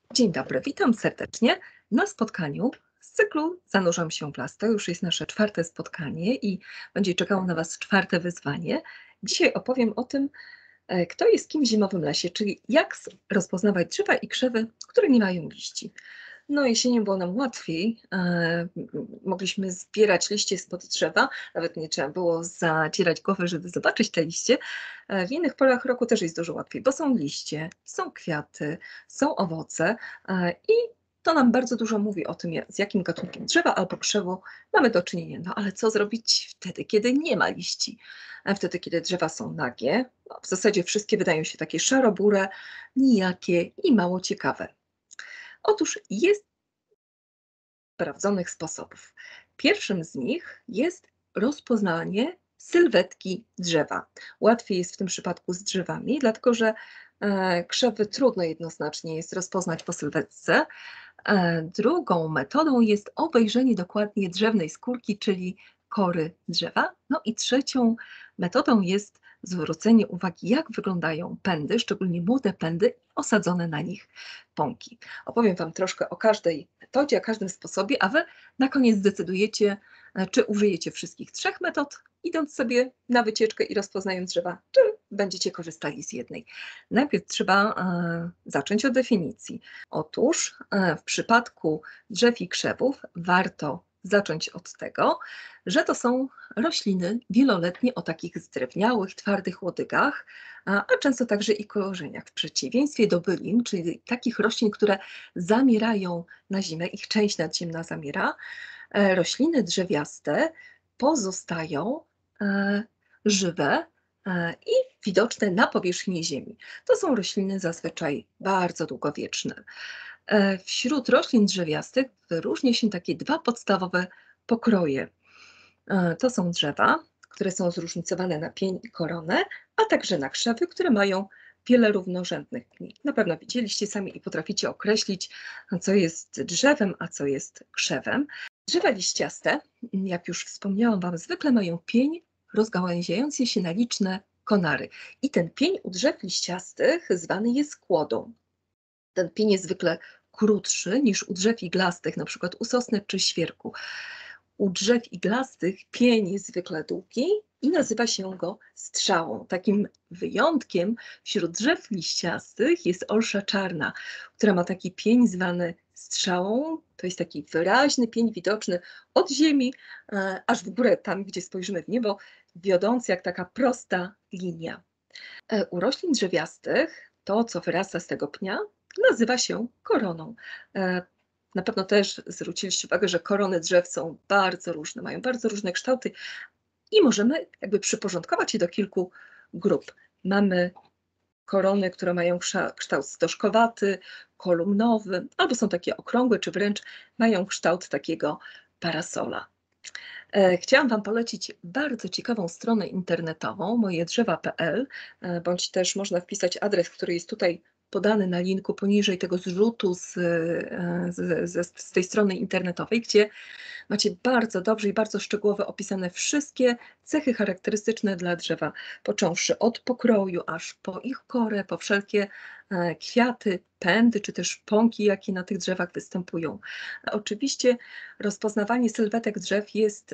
Dzień dobry, witam serdecznie na spotkaniu z cyklu Zanurzam się w las. To już jest nasze czwarte spotkanie i będzie czekało na Was czwarte wyzwanie. Dzisiaj opowiem o tym, kto jest kim w zimowym lesie, czyli jak rozpoznawać drzewa i krzewy, które nie mają liści. No, jesienią było nam łatwiej. Mogliśmy zbierać liście spod drzewa, nawet nie trzeba było zadzierać głowy, żeby zobaczyć te liście. W innych porach roku też jest dużo łatwiej, bo są liście, są kwiaty, są owoce i to nam bardzo dużo mówi o tym, z jakim gatunkiem drzewa albo krzewu mamy do czynienia. No ale co zrobić wtedy, kiedy nie ma liści? Wtedy, kiedy drzewa są nagie, no, w zasadzie wszystkie wydają się takie szarobure, nijakie i mało ciekawe. Otóż jest sprawdzonych sposobów. Pierwszym z nich jest rozpoznanie sylwetki drzewa. Łatwiej jest w tym przypadku z drzewami, dlatego że krzewy trudno jednoznacznie jest rozpoznać po sylwetce. Drugą metodą jest obejrzenie dokładnie drzewnej skórki, czyli kory drzewa. No i trzecią metodą jest zwrócenie uwagi, jak wyglądają pędy, szczególnie młode pędy, osadzone na nich pąki. Opowiem Wam troszkę o każdej metodzie, o każdym sposobie, a Wy na koniec zdecydujecie, czy użyjecie wszystkich trzech metod, idąc sobie na wycieczkę i rozpoznając drzewa, czy będziecie korzystali z jednej. Najpierw trzeba zacząć od definicji. Otóż w przypadku drzew i krzewów warto zacząć od tego, że to są rośliny wieloletnie o takich zdrewniałych, twardych łodygach, a często także i korzeniach. W przeciwieństwie do bylin, czyli takich roślin, które zamierają na zimę, ich część nadziemna zamiera, rośliny drzewiaste pozostają żywe i widoczne na powierzchni ziemi. To są rośliny zazwyczaj bardzo długowieczne. Wśród roślin drzewiastych wyróżnia się takie dwa podstawowe pokroje. To są drzewa, które są zróżnicowane na pień i koronę, a także na krzewy, które mają wiele równorzędnych pni. Na pewno widzieliście sami i potraficie określić, co jest drzewem, a co jest krzewem. Drzewa liściaste, jak już wspomniałam Wam, zwykle mają pień rozgałęziający się na liczne konary. I ten pień u drzew liściastych zwany jest kłodą. Ten pień jest zwykle krótszy niż u drzew iglastych, na przykład u sosny czy świerku. U drzew iglastych pień jest zwykle długi i nazywa się go strzałą. Takim wyjątkiem wśród drzew liściastych jest olsza czarna, która ma taki pień zwany strzałą. To jest taki wyraźny pień widoczny od ziemi aż w górę, tam gdzie spojrzymy w niebo, wiodący jak taka prosta linia. U roślin drzewiastych to, co wyrasta z tego pnia, nazywa się koroną. Na pewno też zwróciliście uwagę, że korony drzew są bardzo różne, mają bardzo różne kształty i możemy jakby przyporządkować je do kilku grup. Mamy korony, które mają kształt stożkowaty, kolumnowy, albo są takie okrągłe, czy wręcz mają kształt takiego parasola. Chciałam Wam polecić bardzo ciekawą stronę internetową mojedrzewa.pl, bądź też można wpisać adres, który jest tutaj podany na linku poniżej tego zrzutu z tej strony internetowej, gdzie macie bardzo dobrze i bardzo szczegółowo opisane wszystkie cechy charakterystyczne dla drzewa, począwszy od pokroju, aż po ich korę, po wszelkie kwiaty, pędy, czy też pąki, jakie na tych drzewach występują. Oczywiście rozpoznawanie sylwetek drzew jest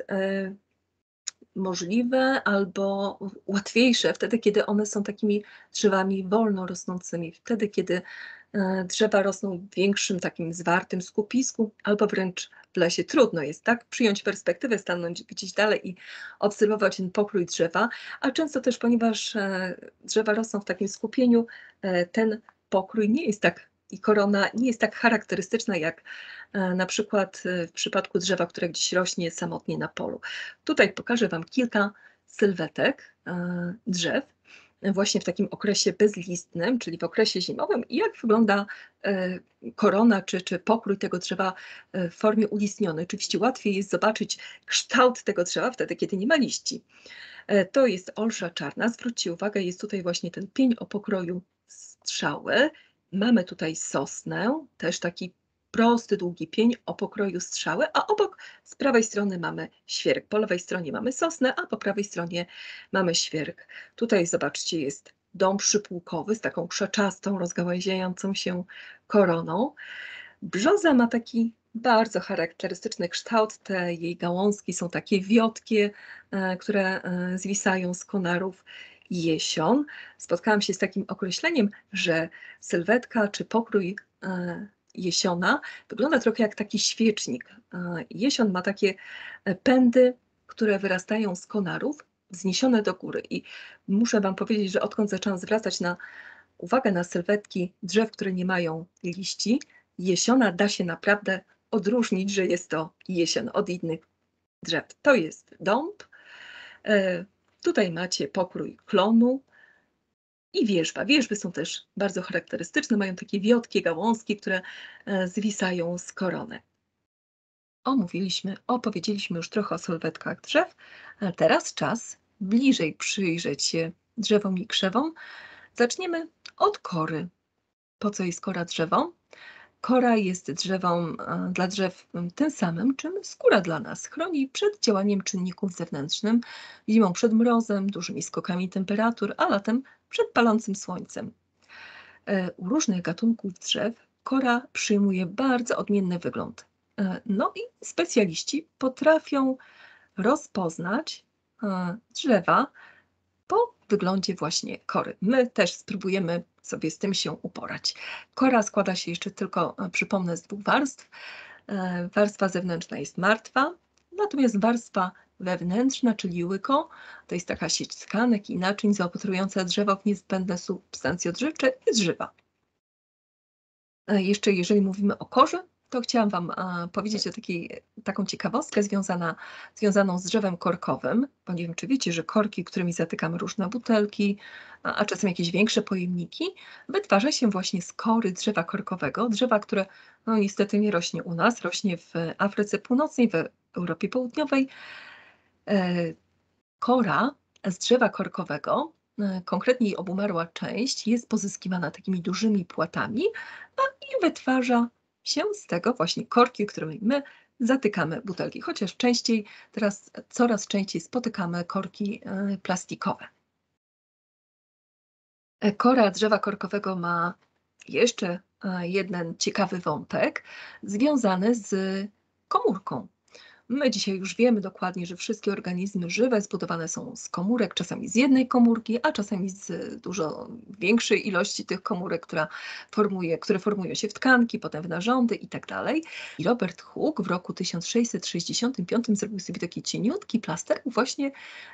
możliwe albo łatwiejsze wtedy, kiedy one są takimi drzewami wolno rosnącymi, wtedy, kiedy drzewa rosną w większym takim zwartym skupisku, albo wręcz w lesie. Trudno jest tak przyjąć perspektywę, stanąć gdzieś dalej i obserwować ten pokrój drzewa, a często też, ponieważ drzewa rosną w takim skupieniu, ten pokrój nie jest tak i korona nie jest tak charakterystyczna jak na przykład w przypadku drzewa, które gdzieś rośnie samotnie na polu. Tutaj pokażę Wam kilka sylwetek drzew właśnie w takim okresie bezlistnym, czyli w okresie zimowym i jak wygląda korona czy pokrój tego drzewa w formie ulistnionej. Oczywiście łatwiej jest zobaczyć kształt tego drzewa wtedy, kiedy nie ma liści. To jest olsza czarna. Zwróćcie uwagę, jest tutaj właśnie ten pień o pokroju strzały. Mamy tutaj sosnę, też taki prosty, długi pień o pokroju strzały, a obok z prawej strony mamy świerk. Po lewej stronie mamy sosnę, a po prawej stronie mamy świerk. Tutaj zobaczcie, jest dąb przypłukowy z taką krzaczastą, rozgałęziającą się koroną. Brzoza ma taki bardzo charakterystyczny kształt. Te jej gałązki są takie wiotkie, które zwisają z konarów. Jesion. Spotkałam się z takim określeniem, że sylwetka czy pokrój jesiona wygląda trochę jak taki świecznik. Jesion ma takie pędy, które wyrastają z konarów, wzniesione do góry. I muszę Wam powiedzieć, że odkąd zaczęłam zwracać uwagę na sylwetki drzew, które nie mają liści, jesiona da się naprawdę odróżnić, że jest to jesion od innych drzew. To jest dąb. Tutaj macie pokrój klonu i wierzba. Wierzby są też bardzo charakterystyczne, mają takie wiotkie gałązki, które zwisają z korony. Opowiedzieliśmy już trochę o sylwetkach drzew, a teraz czas bliżej przyjrzeć się drzewom i krzewom. Zaczniemy od kory. Po co jest kora drzewom? Kora jest dla drzew tym samym, czym skóra dla nas. Chroni przed działaniem czynników zewnętrznych, zimą przed mrozem, dużymi skokami temperatur, a latem przed palącym słońcem. U różnych gatunków drzew kora przyjmuje bardzo odmienny wygląd. No i specjaliści potrafią rozpoznać drzewa po wyglądzie właśnie kory. My też spróbujemy sobie z tym się uporać. Kora składa się jeszcze tylko, przypomnę, z 2 warstw. Warstwa zewnętrzna jest martwa, natomiast warstwa wewnętrzna, czyli łyko, to jest taka sieć tkanek i naczyń zaopatrująca drzewo w niezbędne substancje odżywcze, jest żywa. Jeszcze jeżeli mówimy o korze, to chciałam Wam powiedzieć o taką ciekawostkę związaną z drzewem korkowym, bo nie wiem, czy wiecie, że korki, którymi zatykamy różne butelki, a czasem jakieś większe pojemniki, wytwarza się właśnie z kory drzewa korkowego, drzewa, które no, niestety nie rośnie u nas, rośnie w Afryce Północnej, w Europie Południowej. Kora z drzewa korkowego, konkretnie jej obumarła część, jest pozyskiwana takimi dużymi płatami i wytwarza się z tego właśnie korki, którymi my zatykamy butelki, chociaż teraz coraz częściej spotykamy korki plastikowe. Kora drzewa korkowego ma jeszcze jeden ciekawy wątek związany z komórką. My dzisiaj już wiemy dokładnie, że wszystkie organizmy żywe zbudowane są z komórek, czasami z jednej komórki, a czasami z dużo większej ilości tych komórek, które formują się w tkanki, potem w narządy i tak dalej. I Robert Hooke w roku 1665 zrobił sobie taki cieniutki plaster właśnie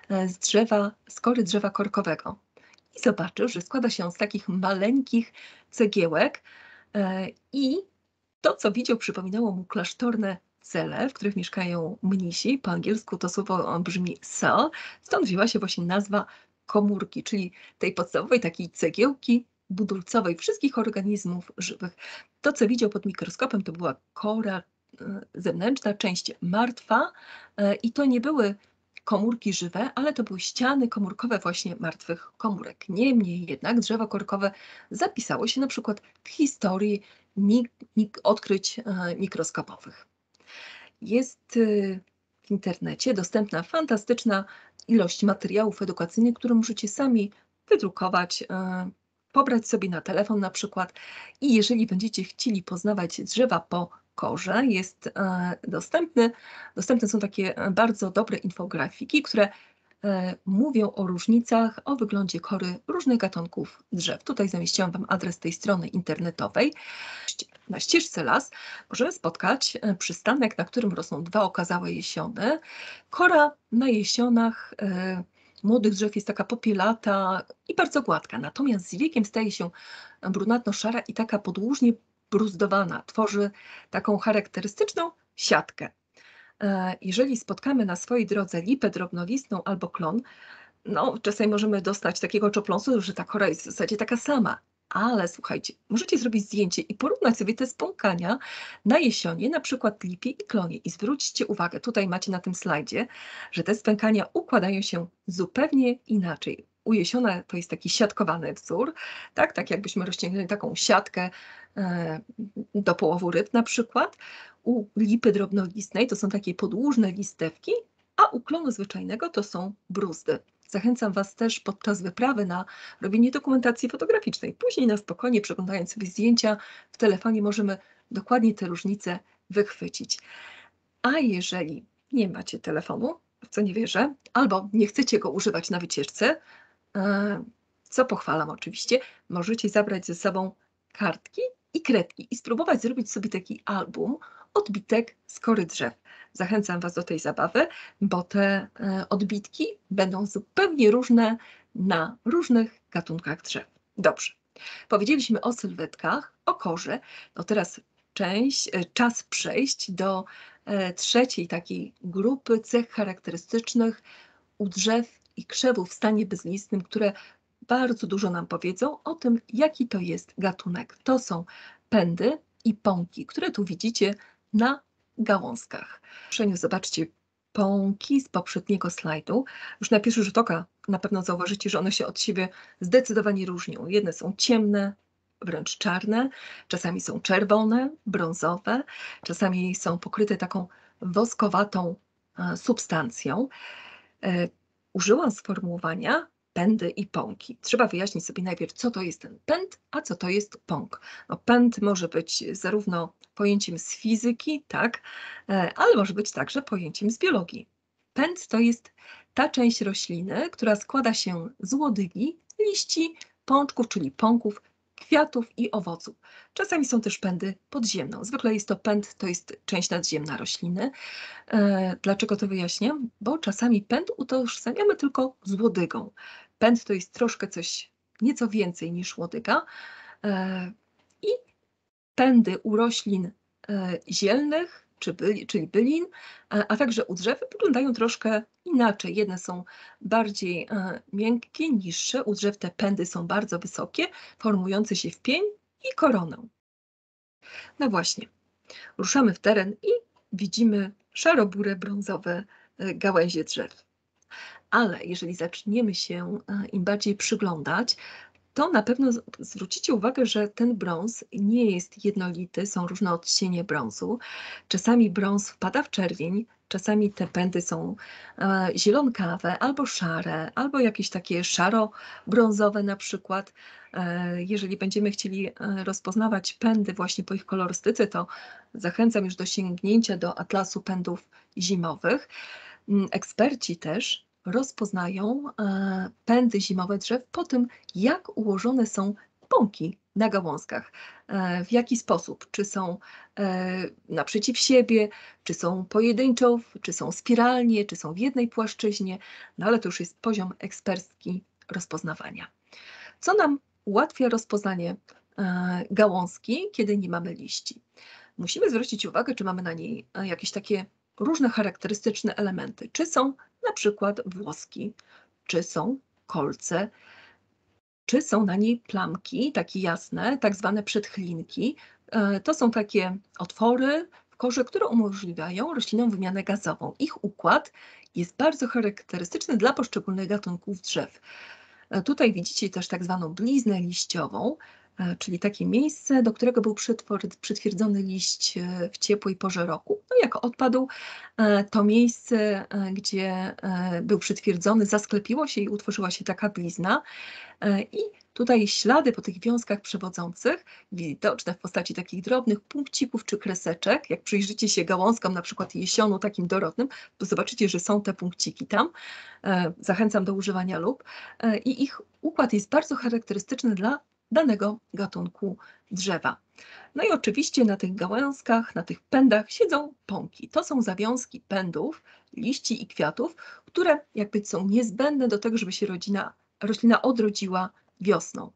z kory drzewa korkowego. I zobaczył, że składa się on z takich maleńkich cegiełek i to, co widział, przypominało mu klasztorne cele, w których mieszkają mnisi. Po angielsku to słowo brzmi cell, stąd wzięła się właśnie nazwa komórki, czyli tej podstawowej takiej cegiełki budulcowej wszystkich organizmów żywych. To, co widział pod mikroskopem, to była kora zewnętrzna, część martwa i to nie były komórki żywe, ale to były ściany komórkowe właśnie martwych komórek. Niemniej jednak drzewo korkowe zapisało się na przykład w historii odkryć mikroskopowych. Jest w internecie dostępna fantastyczna ilość materiałów edukacyjnych, które możecie sami wydrukować, pobrać sobie na telefon na przykład i jeżeli będziecie chcieli poznawać drzewa po korze, dostępne są takie bardzo dobre infografiki, które mówią o różnicach, o wyglądzie kory różnych gatunków drzew. Tutaj zamieściłam Wam adres tej strony internetowej. Na ścieżce las możemy spotkać przystanek, na którym rosną 2 okazałe jesiony. Kora na jesionach młodych drzew jest taka popielata i bardzo gładka, natomiast z wiekiem staje się brunatno-szara i taka podłużnie bruzdowana. Tworzy taką charakterystyczną siatkę. Jeżeli spotkamy na swojej drodze lipę drobnolistną albo klon, no czasami możemy dostać takiego czopląsu, że ta kora jest w zasadzie taka sama. Ale słuchajcie, możecie zrobić zdjęcie i porównać sobie te spąkania na jesionie, na przykład lipie i klonie. I zwróćcie uwagę, tutaj macie na tym slajdzie, że te spękania układają się zupełnie inaczej. U jesiona to jest taki siatkowany wzór, tak jakbyśmy rozciągnęli taką siatkę do połowu ryb na przykład. U lipy drobnolistnej to są takie podłużne listewki, a u klonu zwyczajnego to są bruzdy. Zachęcam Was też podczas wyprawy na robienie dokumentacji fotograficznej. Później na spokojnie, przeglądając sobie zdjęcia w telefonie, możemy dokładnie te różnice wychwycić. A jeżeli nie macie telefonu, w co nie wierzę, albo nie chcecie go używać na wycieczce, co pochwalam oczywiście, możecie zabrać ze sobą kartki i kredki i spróbować zrobić sobie taki album odbitek z kory drzew. Zachęcam Was do tej zabawy, bo te odbitki będą zupełnie różne na różnych gatunkach drzew. Dobrze, powiedzieliśmy o sylwetkach, o korze, no teraz czas przejść do trzeciej takiej grupy cech charakterystycznych u drzew i krzewów w stanie bezlistnym, które bardzo dużo nam powiedzą o tym, jaki to jest gatunek. To są pędy i pąki, które tu widzicie na gałązkach. Zobaczcie pąki z poprzedniego slajdu. Już na pierwszy rzut oka na pewno zauważycie, że one się od siebie zdecydowanie różnią. Jedne są ciemne, wręcz czarne, czasami są czerwone, brązowe, czasami są pokryte taką woskowatą substancją. Użyłam sformułowania pędy i pąki. Trzeba wyjaśnić sobie najpierw, co to jest ten pęd, a co to jest pąk. No, pęd może być zarówno pojęciem z fizyki, tak, ale może być także pojęciem z biologii. Pęd to jest ta część rośliny, która składa się z łodygi, liści, pączków, czyli pąków, kwiatów i owoców. Czasami są też pędy podziemne. Zwykle jest to pęd, to jest część nadziemna rośliny. Dlaczego to wyjaśniam? Bo czasami pęd utożsamiamy tylko z łodygą. Pęd to jest troszkę coś, nieco więcej niż łodyga. I pędy u roślin zielnych, czyli bylin, a także u drzew wyglądają troszkę inaczej. Jedne są bardziej miękkie, niższe. U drzew te pędy są bardzo wysokie, formujące się w pień i koronę. No właśnie, ruszamy w teren i widzimy szaro-burę, brązowe gałęzie drzew. Ale jeżeli zaczniemy się im bardziej przyglądać, to na pewno zwrócicie uwagę, że ten brąz nie jest jednolity, są różne odcienie brązu. Czasami brąz wpada w czerwień, czasami te pędy są zielonkawe, albo szare, albo jakieś takie szaro-brązowe na przykład. Jeżeli będziemy chcieli rozpoznawać pędy właśnie po ich kolorystyce, to zachęcam już do sięgnięcia do atlasu pędów zimowych. Eksperci też rozpoznają pędy zimowe drzew po tym, jak ułożone są pąki na gałązkach. W jaki sposób? Czy są naprzeciw siebie, czy są pojedynczo, czy są spiralnie, czy są w jednej płaszczyźnie. No ale to już jest poziom ekspercki rozpoznawania. Co nam ułatwia rozpoznanie gałązki, kiedy nie mamy liści? Musimy zwrócić uwagę, czy mamy na niej jakieś takie różne charakterystyczne elementy. Czy są na przykład włoski, czy są kolce, czy są na niej plamki, takie jasne, tak zwane przedchlinki. To są takie otwory w korze, które umożliwiają roślinom wymianę gazową. Ich układ jest bardzo charakterystyczny dla poszczególnych gatunków drzew. Tutaj widzicie też tak zwaną bliznę liściową, czyli takie miejsce, do którego był przytwierdzony liść w ciepłej porze roku. No jak odpadł, to miejsce, gdzie był przytwierdzony, zasklepiło się i utworzyła się taka blizna. I tutaj ślady po tych wiązkach przewodzących, widoczne w postaci takich drobnych punkcików czy kreseczek. Jak przyjrzycie się gałązkom, na przykład jesionu takim dorodnym, to zobaczycie, że są te punkciki tam. Zachęcam do używania lup. I ich układ jest bardzo charakterystyczny dla danego gatunku drzewa. No i oczywiście na tych gałązkach, na tych pędach siedzą pąki. To są zawiązki pędów, liści i kwiatów, które jakby są niezbędne do tego, żeby się roślina odrodziła wiosną.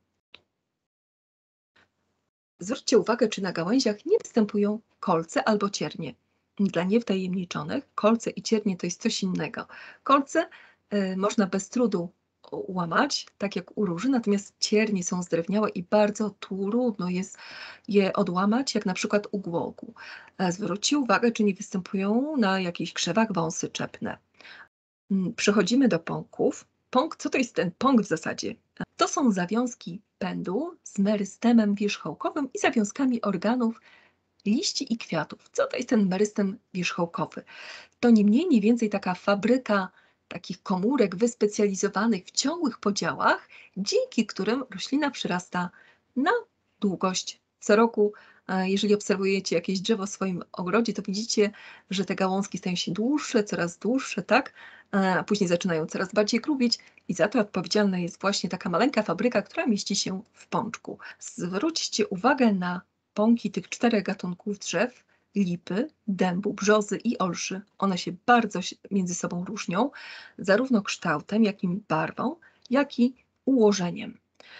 Zwróćcie uwagę, czy na gałęziach nie występują kolce albo ciernie. Dla niewtajemniczonych kolce i ciernie to jest coś innego. Kolce można bez trudu łamać, tak jak u róży, natomiast ciernie są zdrewniałe i bardzo trudno jest je odłamać, jak na przykład u głogu. Zwróćcie uwagę, czy nie występują na jakichś krzewach wąsy czepne. Przechodzimy do pąków. Pąk, co to jest ten pąk w zasadzie? To są zawiązki pędu z merystemem wierzchołkowym i zawiązkami organów, liści i kwiatów. Co to jest ten merystem wierzchołkowy? To nie mniej, nie więcej taka fabryka takich komórek wyspecjalizowanych w ciągłych podziałach, dzięki którym roślina przyrasta na długość. Co roku, jeżeli obserwujecie jakieś drzewo w swoim ogrodzie, to widzicie, że te gałązki stają się dłuższe, coraz dłuższe, tak? A później zaczynają coraz bardziej grubić i za to odpowiedzialna jest właśnie taka maleńka fabryka, która mieści się w pączku. Zwróćcie uwagę na pąki tych 4 gatunków drzew: lipy, dębu, brzozy i olszy. One się bardzo między sobą różnią, zarówno kształtem, jak i barwą, jak i ułożeniem.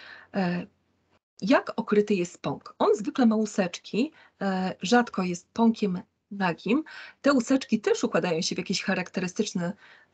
Jak okryty jest pąk? On zwykle ma łuseczki, rzadko jest pąkiem nagim. Te łuseczki też układają się w jakiś charakterystyczny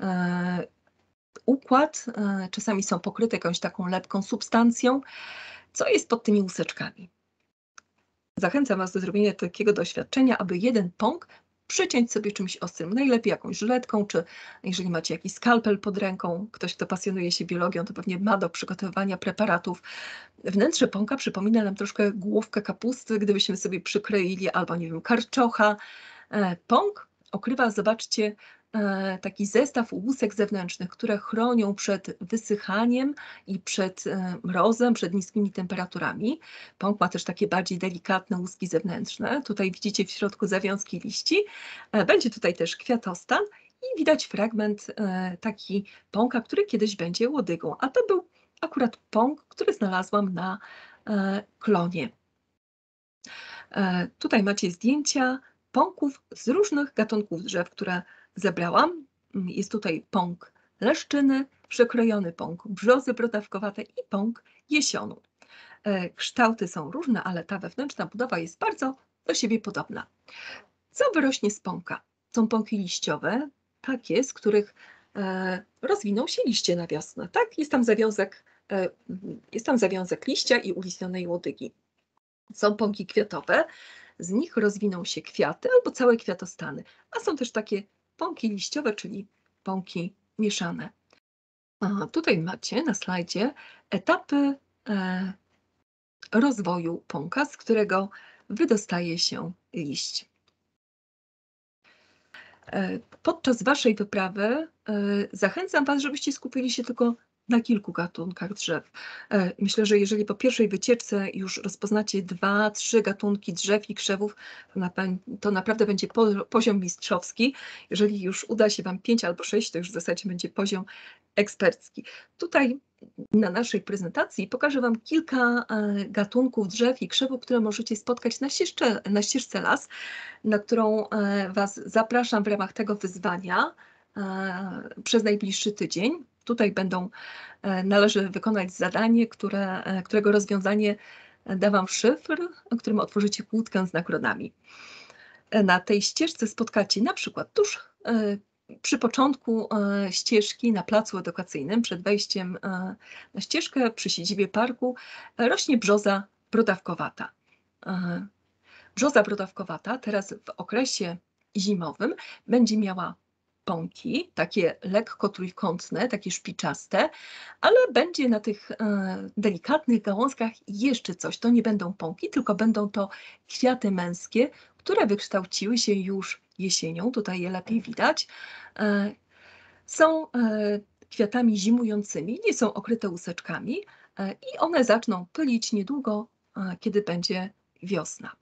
układ, czasami są pokryte jakąś taką lepką substancją. Co jest pod tymi łuseczkami? Zachęcam Was do zrobienia takiego doświadczenia, aby jeden pąk przyciąć sobie czymś ostrym, najlepiej jakąś żyletką, czy jeżeli macie jakiś skalpel pod ręką, ktoś, kto pasjonuje się biologią, to pewnie ma do przygotowywania preparatów. Wnętrze pąka przypomina nam troszkę główkę kapusty, gdybyśmy sobie przykroili, albo nie wiem, karczocha. Pąk okrywa, zobaczcie, taki zestaw łusek zewnętrznych, które chronią przed wysychaniem i przed mrozem, przed niskimi temperaturami. Pąk ma też takie bardziej delikatne łuski zewnętrzne. Tutaj widzicie w środku zawiązki liści. Będzie tutaj też kwiatostan i widać fragment taki pąka, który kiedyś będzie łodygą. A to był akurat pąk, który znalazłam na klonie. Tutaj macie zdjęcia pąków z różnych gatunków drzew, które zebrałam. Jest tutaj pąk leszczyny, przekrojony pąk brzozy brodawkowatej i pąk jesionu. Kształty są różne, ale ta wewnętrzna budowa jest bardzo do siebie podobna. Co wyrośnie z pąka? Są pąki liściowe, takie, z których rozwiną się liście na wiosnę. Tak? Jest tam zawiązek liścia i ulistnionej łodygi. Są pąki kwiatowe, z nich rozwiną się kwiaty albo całe kwiatostany, a są też takie pąki liściowe, czyli pąki mieszane. Tutaj macie na slajdzie etapy rozwoju pąka, z którego wydostaje się liść. Podczas Waszej wyprawy zachęcam Was, żebyście skupili się tylko na kilku gatunkach drzew. Myślę, że jeżeli po pierwszej wycieczce już rozpoznacie 2-3 gatunki drzew i krzewów, to naprawdę będzie poziom mistrzowski. Jeżeli już uda się Wam 5 albo 6, to już w zasadzie będzie poziom ekspercki. Tutaj na naszej prezentacji pokażę Wam kilka gatunków drzew i krzewów, które możecie spotkać na ścieżce las, na którą Was zapraszam w ramach tego wyzwania przez najbliższy tydzień. Tutaj należy wykonać zadanie, którego rozwiązanie da Wam szyfr, którym otworzycie kłódkę z nagrodami. Na tej ścieżce spotkacie na przykład tuż przy początku ścieżki na placu edukacyjnym, przed wejściem na ścieżkę przy siedzibie parku, rośnie brzoza brodawkowata. Brzoza brodawkowata teraz w okresie zimowym będzie miała pąki, takie lekko trójkątne, takie szpiczaste, ale będzie na tych delikatnych gałązkach jeszcze coś. To nie będą pąki, tylko będą to kwiaty męskie, które wykształciły się już jesienią. Tutaj je lepiej widać. Są kwiatami zimującymi, nie są okryte łuseczkami i one zaczną pylić niedługo, kiedy będzie wiosna.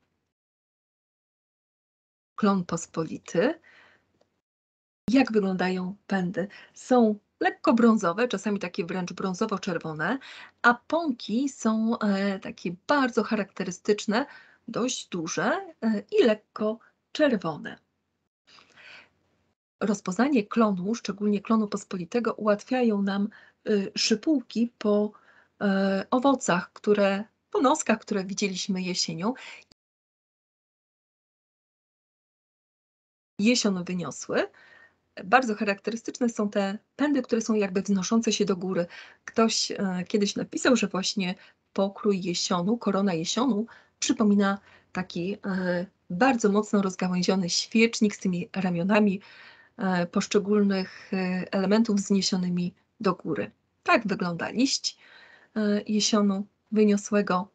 Klon pospolity. Jak wyglądają pędy? Są lekko brązowe, czasami takie wręcz brązowo-czerwone, a pąki są takie bardzo charakterystyczne, dość duże i lekko czerwone. Rozpoznanie klonu, szczególnie klonu pospolitego, ułatwiają nam szypułki po owocach, po noskach, które widzieliśmy jesienią. Jesion wyniosły. Bardzo charakterystyczne są te pędy, które są jakby wznoszące się do góry. Ktoś kiedyś napisał, że właśnie pokrój jesionu, korona jesionu przypomina taki bardzo mocno rozgałęziony świecznik z tymi ramionami poszczególnych elementów wzniesionymi do góry. Tak wygląda liść jesionu wyniosłego,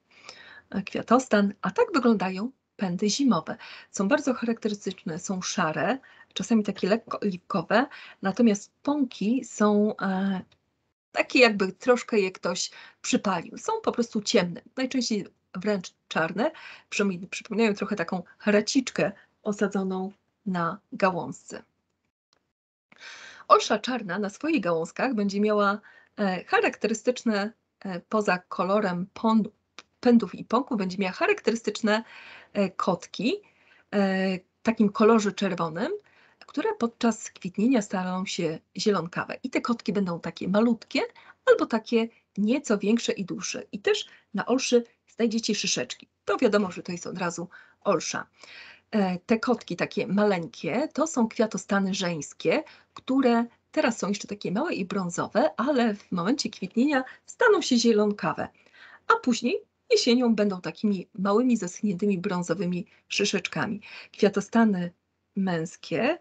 kwiatostan, a tak wyglądają pędy zimowe. Są bardzo charakterystyczne, są szare, czasami takie lekko oliwkowe, natomiast pąki są takie, jakby troszkę je ktoś przypalił. Są po prostu ciemne, najczęściej wręcz czarne, przypominają trochę taką haraciczkę osadzoną na gałązce. Olsza czarna na swoich gałązkach będzie miała charakterystyczne, poza kolorem pędów i pąków, będzie miała charakterystyczne kotki w takim kolorze czerwonym, które podczas kwitnienia staną się zielonkawe. I te kotki będą takie malutkie albo takie nieco większe i dłuższe. I też na olszy znajdziecie szyszeczki. To wiadomo, że to jest od razu olsza. Te kotki takie maleńkie to są kwiatostany żeńskie, które teraz są jeszcze takie małe i brązowe, ale w momencie kwitnienia staną się zielonkawe, a później jesienią będą takimi małymi, zaschniętymi brązowymi szyszeczkami. Kwiatostany męskie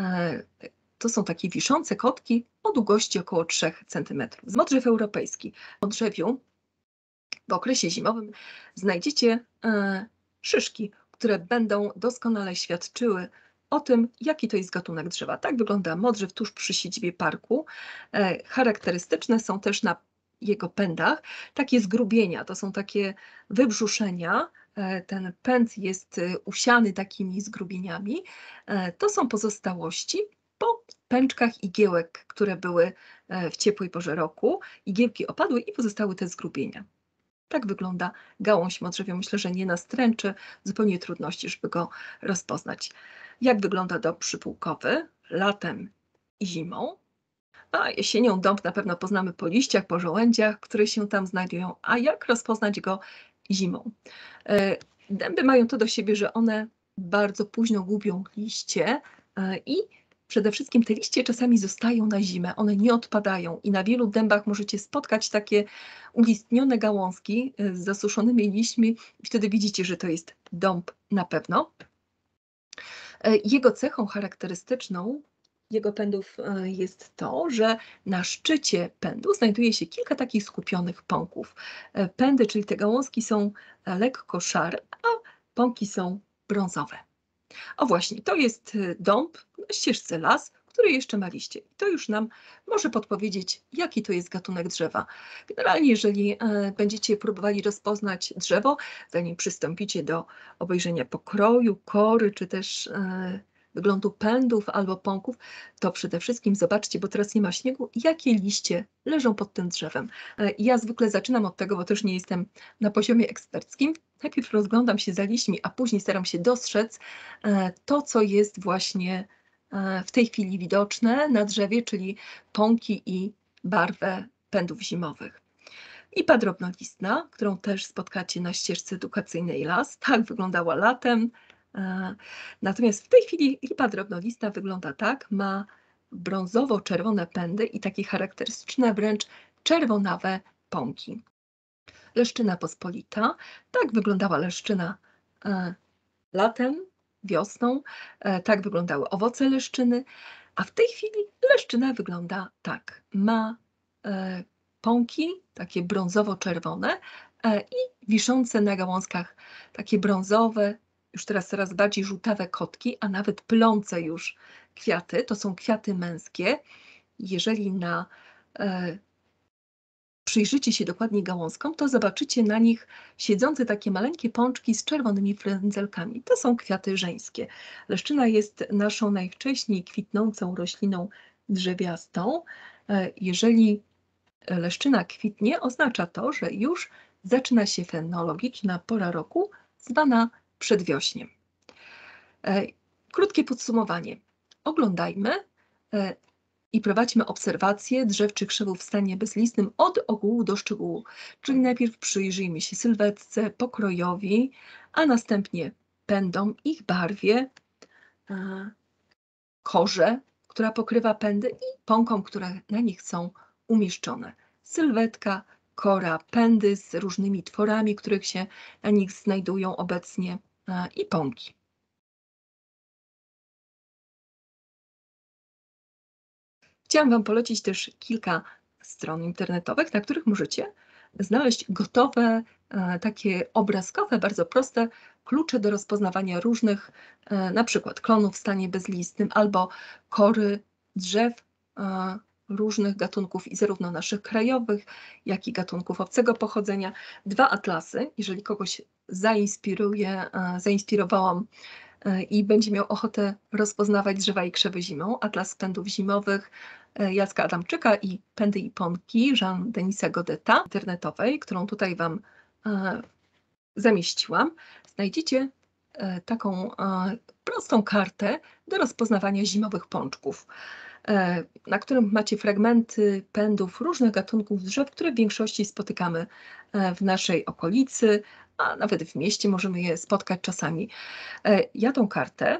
to są takie wiszące kotki o długości około 3 cm. Modrzew europejski. W modrzewiu w okresie zimowym znajdziecie szyszki, które będą doskonale świadczyły o tym, jaki to jest gatunek drzewa. Tak wygląda modrzew tuż przy siedzibie parku. Charakterystyczne są też na jego pędach takie zgrubienia, to są takie wybrzuszenia. Ten pęd jest usiany takimi zgrubieniami. To są pozostałości po pęczkach igiełek, które były w ciepłej porze roku. Igiełki opadły i pozostały te zgrubienia. Tak wygląda gałąź modrzewia. Myślę, że nie nastręczy zupełnie trudności, żeby go rozpoznać. Jak wygląda dąb przypółkowy latem i zimą? A jesienią dąb na pewno poznamy po liściach, po żołędziach, które się tam znajdują. A jak rozpoznać go zimą? Dęby mają to do siebie, że one bardzo późno gubią liście i przede wszystkim te liście czasami zostają na zimę, one nie odpadają i na wielu dębach możecie spotkać takie ulistnione gałązki z zasuszonymi liśćmi i wtedy widzicie, że to jest dąb na pewno. Jego cechą charakterystyczną jego pędów jest to, że na szczycie pędu znajduje się kilka takich skupionych pąków. Pędy, czyli te gałązki, są lekko szare, a pąki są brązowe. O właśnie, to jest dąb na ścieżce las, który jeszcze ma liście. I to już nam może podpowiedzieć, jaki to jest gatunek drzewa. Generalnie, jeżeli będziecie próbowali rozpoznać drzewo, zanim przystąpicie do obejrzenia pokroju, kory, czy też wyglądu pędów albo pąków, to przede wszystkim zobaczcie, bo teraz nie ma śniegu, jakie liście leżą pod tym drzewem. Ja zwykle zaczynam od tego, bo też nie jestem na poziomie eksperckim. Najpierw rozglądam się za liśćmi, a później staram się dostrzec to, co jest właśnie w tej chwili widoczne na drzewie, czyli pąki i barwę pędów zimowych. Lipa drobnolistna, którą też spotkacie na ścieżce edukacyjnej las, tak wyglądała latem. Natomiast w tej chwili lipa drobnolistna wygląda tak, ma brązowo-czerwone pędy i takie charakterystyczne, wręcz czerwonawe pąki. Leszczyna pospolita, tak wyglądała leszczyna latem, wiosną, tak wyglądały owoce leszczyny, a w tej chwili leszczyna wygląda tak. Ma pąki, takie brązowo-czerwone i wiszące na gałązkach takie brązowe, już teraz coraz bardziej żółtawe kotki, a nawet pylące już kwiaty. To są kwiaty męskie. Jeżeli przyjrzycie się dokładnie gałązkom, to zobaczycie na nich siedzące takie maleńkie pączki z czerwonymi frędzelkami. To są kwiaty żeńskie. Leszczyna jest naszą najwcześniej kwitnącą rośliną drzewiastą. Jeżeli leszczyna kwitnie, oznacza to, że już zaczyna się fenologiczna pora roku, zwana przedwiośniem. Krótkie podsumowanie. Oglądajmy i prowadźmy obserwacje drzew czy krzewów w stanie bezlistnym od ogółu do szczegółu. Czyli najpierw przyjrzyjmy się sylwetce, pokrojowi, a następnie pędom, ich barwie, korze, która pokrywa pędy i pąkom, które na nich są umieszczone. Sylwetka, kora, pędy z różnymi tworami, których się na nich znajdują obecnie i pąki. Chciałam Wam polecić też kilka stron internetowych, na których możecie znaleźć gotowe, takie obrazkowe, bardzo proste klucze do rozpoznawania różnych, na przykład klonów w stanie bezlistnym albo kory drzew różnych gatunków i zarówno naszych krajowych, jak i gatunków obcego pochodzenia. 2 atlasy, jeżeli kogoś zainspirowałam i będzie miał ochotę rozpoznawać drzewa i krzewy zimą. Atlas pędów zimowych Jacka Adamczyka i Pędy i Pąki Jean-Denisa Godeta internetowej, którą tutaj Wam zamieściłam. Znajdziecie taką prostą kartę do rozpoznawania zimowych pączków, na którym macie fragmenty pędów różnych gatunków drzew, które w większości spotykamy w naszej okolicy, a nawet w mieście możemy je spotkać czasami. Ja tą kartę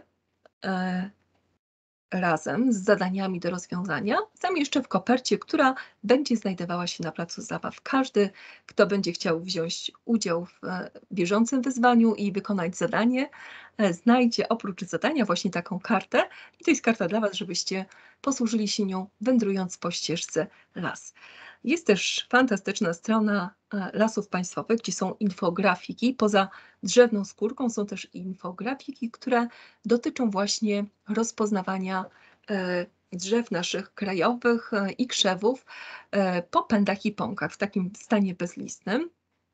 razem z zadaniami do rozwiązania zamieszczę w kopercie, która będzie znajdowała się na placu zabaw. Każdy, kto będzie chciał wziąć udział w bieżącym wyzwaniu i wykonać zadanie, znajdzie oprócz zadania właśnie taką kartę i to jest karta dla Was, żebyście posłużyli się nią, wędrując po ścieżce las. Jest też fantastyczna strona Lasów Państwowych, gdzie są infografiki. Poza drzewną skórką są też infografiki, które dotyczą właśnie rozpoznawania drzew naszych krajowych i krzewów po pędach i pąkach w takim stanie bezlistnym.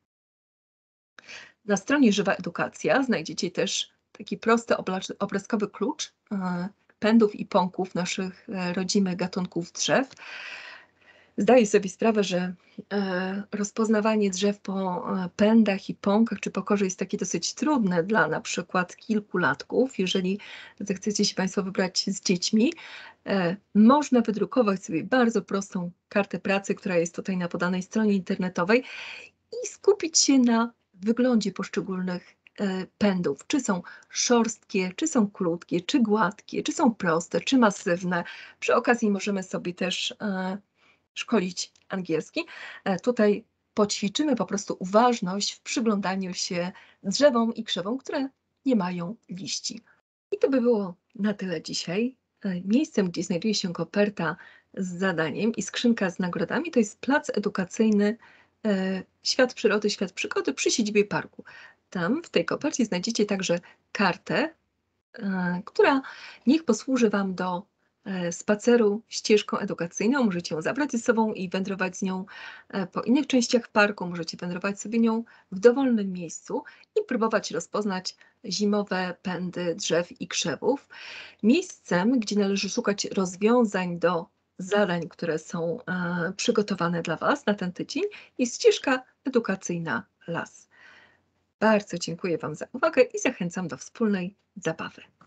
Na stronie Żywa Edukacja znajdziecie też taki prosty obrazkowy klucz pędów i pąków naszych rodzimych gatunków drzew. Zdaję sobie sprawę, że rozpoznawanie drzew po pędach i pąkach czy po korze jest takie dosyć trudne dla na przykład kilkulatków. Jeżeli zechcecie się Państwo wybrać z dziećmi, można wydrukować sobie bardzo prostą kartę pracy, która jest tutaj na podanej stronie internetowej i skupić się na wyglądzie poszczególnych pędów. Czy są szorstkie, czy są krótkie, czy gładkie, czy są proste, czy masywne. Przy okazji możemy sobie też szkolić angielski. Tutaj poćwiczymy po prostu uważność w przyglądaniu się drzewom i krzewom, które nie mają liści. I to by było na tyle dzisiaj. Miejscem, gdzie znajduje się koperta z zadaniem i skrzynka z nagrodami, to jest plac edukacyjny Świat Przyrody, Świat Przygody przy siedzibie parku. Tam w tej kopercie znajdziecie także kartę, która niech posłuży Wam do spaceru ścieżką edukacyjną. Możecie ją zabrać ze sobą i wędrować z nią po innych częściach parku. Możecie wędrować sobie nią w dowolnym miejscu i próbować rozpoznać zimowe pędy drzew i krzewów. Miejscem, gdzie należy szukać rozwiązań do zadań, które są przygotowane dla Was na ten tydzień, jest ścieżka edukacyjna Las. Bardzo dziękuję Wam za uwagę i zachęcam do wspólnej zabawy.